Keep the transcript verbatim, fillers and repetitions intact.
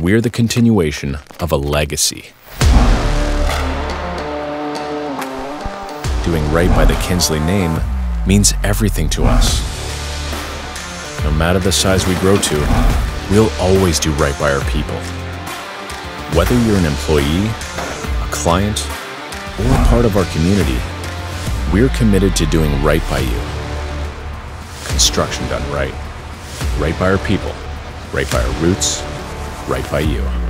we're the continuation of a legacy. Doing right by the Kinsley name means everything to us. No matter the size we grow to, we'll always do right by our people. Whether you're an employee, a client, or a part of our community, we're committed to doing right by you. Construction done right. Right by our people. Right by our roots. Right by you.